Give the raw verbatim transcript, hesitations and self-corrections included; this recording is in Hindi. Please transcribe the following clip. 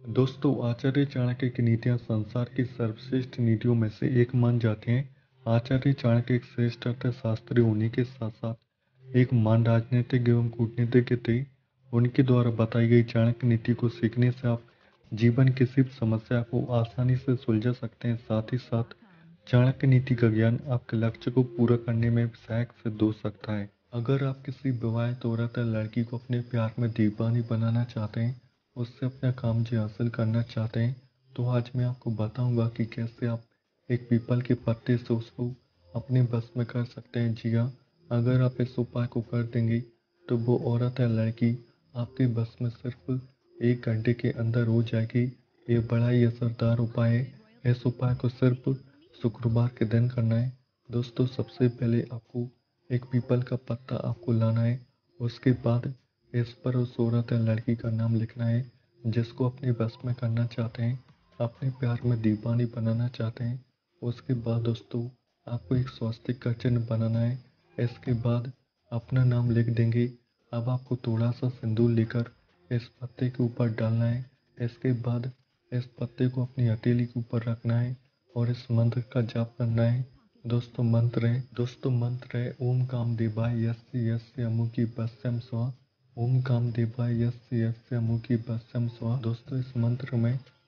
दोस्तों, आचार्य चाणक्य की नीतियां संसार की सर्वश्रेष्ठ नीतियों में से एक मान जाती हैं। आचार्य चाणक्य एक श्रेष्ठ अर्थशास्त्री होने के साथ साथ एक महान राजनीतिक एवं कूटनीतिज्ञ थे। उनके द्वारा बताई गई चाणक्य नीति को सीखने से आप जीवन की किसी भी समस्या को आसानी से सुलझा सकते हैं। साथ ही साथ चाणक्य नीति का ज्ञान आपके लक्ष्य को पूरा करने में सहायक सिद्ध हो सकता है। अगर आप किसी विवाहित औरत या लड़की को अपने प्यार में दीवानी बनाना चाहते हैं, उससे अपना काम जो हासिल करना चाहते हैं, तो आज मैं आपको बताऊंगा कि कैसे आप एक पीपल के पत्ते से उसको अपने बस में कर सकते हैं। जी हाँ, अगर आप इस उपाय को कर देंगे तो वो औरत या लड़की आपके बस में सिर्फ एक घंटे के अंदर हो जाएगी। ये बड़ा ही असरदार उपाय है। इस उपाय को सिर्फ शुक्रवार के दिन करना है। दोस्तों, सबसे पहले आपको एक पीपल का पत्ता आपको लाना है। उसके बाद इस पर उस औरत या लड़की का नाम लिखना है जिसको अपने बस में करना चाहते हैं, अपने प्यार में दीवानी बनाना चाहते हैं। उसके बाद दोस्तों, आपको एक स्वास्तिक का चिन्ह बनाना है। इसके बाद अपना नाम लिख देंगे। अब आपको थोड़ा सा सिंदूर लेकर इस पत्ते के ऊपर डालना है। इसके बाद इस पत्ते को अपनी हथेली के ऊपर रखना है और इस मंत्र का जाप करना है। दोस्तों मंत्र है दोस्तों मंत्र है ओम कामदेवाय यस्य यस्य अमुकी बस्यम स्वा। ओम कामदेवाय यस्य यस्य अमुकी बस्यम स्वा। दोस्तों, इस मंत्र में